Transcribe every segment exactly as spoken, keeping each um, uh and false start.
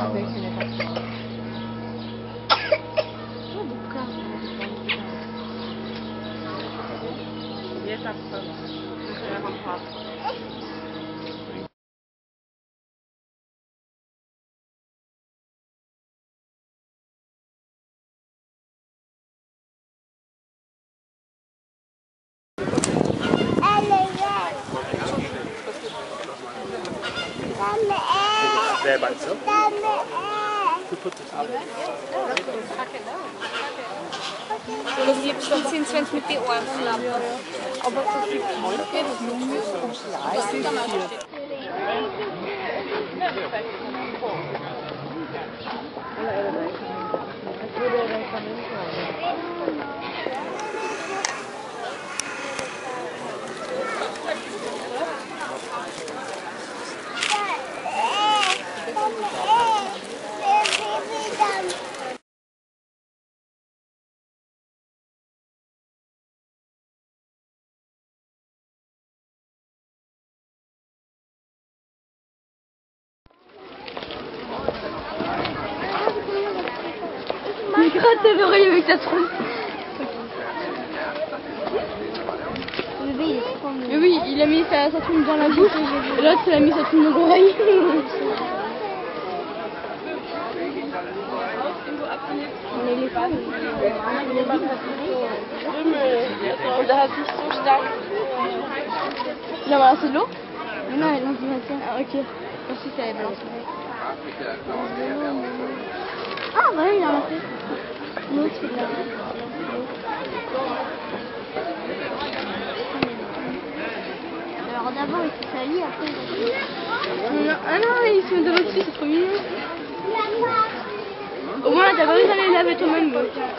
There by itself? Who put this out? Dat je bestond sinds twintig met die oren slapen. Op wat voor type is het nog niet zo Il gratte tes oreilles avec ta trompe. Mais oui, il a mis sa, sa trompe dans la bouche et l'autre il a mis sa trompe dans l'oreille. On est les femmes. Il a balancé de l'eau? Non, il lance du matière. Ah ok. Je pensais qu'il avait balancé. Ah bah oui, il a lancé. L'autre il a... Alors d'abord il s'est sali, après il a... Ah non, il se met devant dessus, c'est trop mignon. Au moins t'as pas besoin d'aller laver toi-même.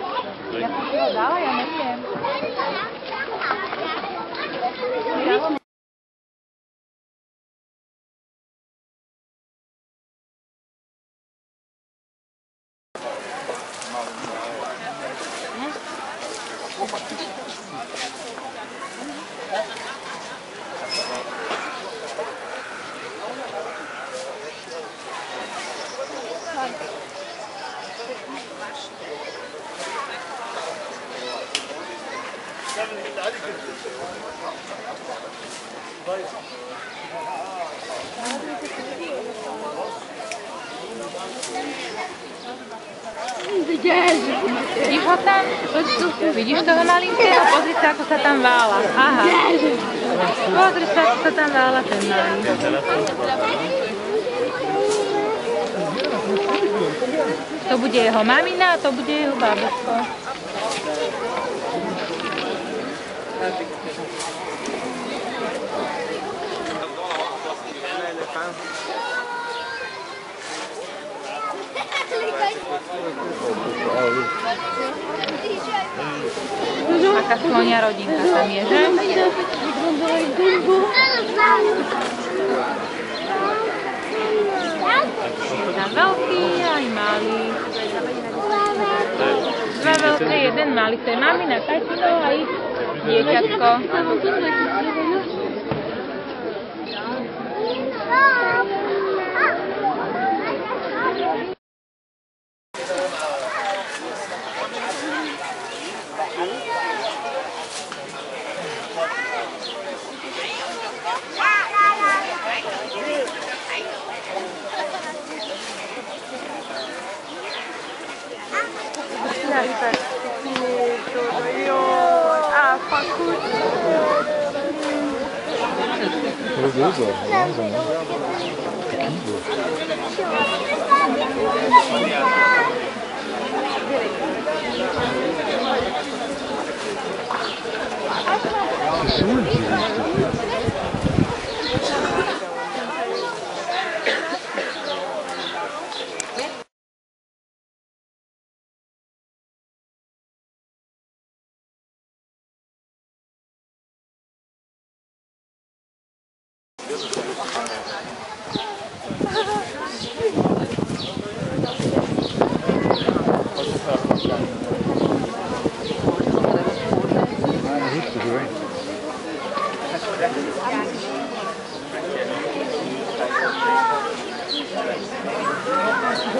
Vidíš ho tam? Vidíš toho malinkého? Pozri sa, ako sa tam vála. Aha. Pozri sa, ako sa tam vála ten malý. To bude jeho mamina a to bude jeho bábätko. Taká sklonia rodinka tam je, že? Tam veľký aj malý. Dva veľké, jeden malý. To je mamina tatino a ich dieťatko. Meu Deus, ó. Nossa, né? Que surdo.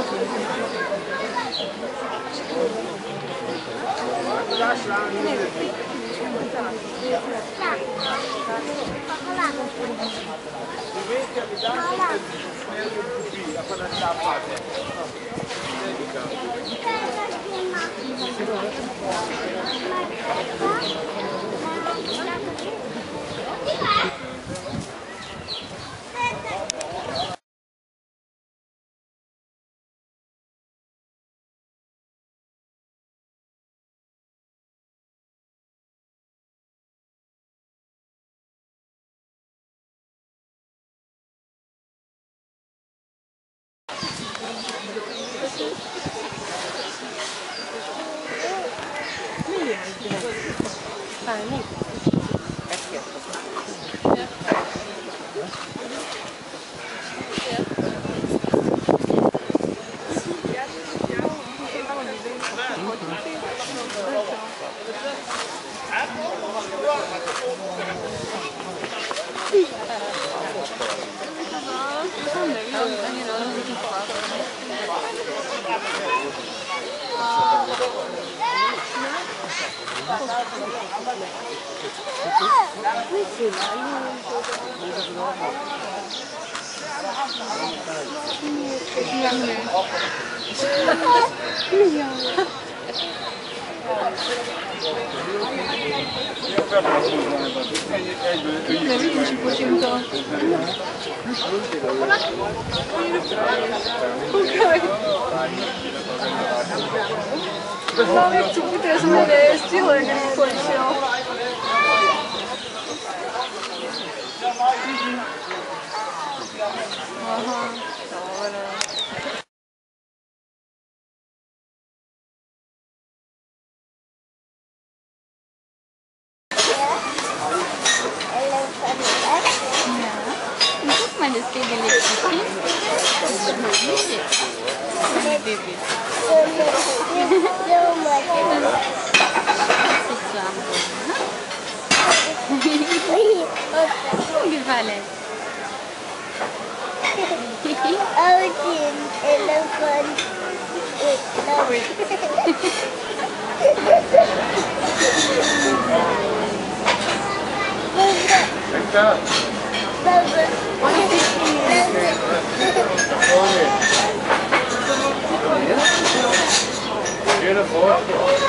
Ne vidim și puțin to. Glavne ce puteți să ne stilă când poliția. Aha, dobro. Meine Stege Lipski. Gefallen. Ocean elephant. Victor. Beautiful.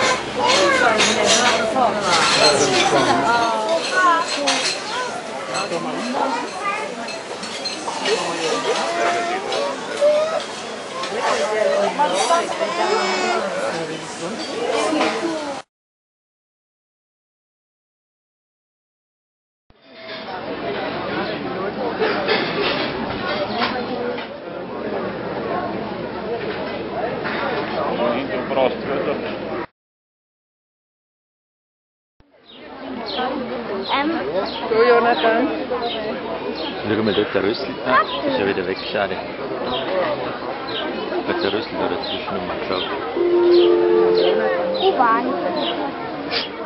So, Jonathan. Schau mal dort, der Rüssel. Ah, ist ja wieder weg, schade. Hat der Rüssel da dazwischen nochmal geschaut. U-Bahn.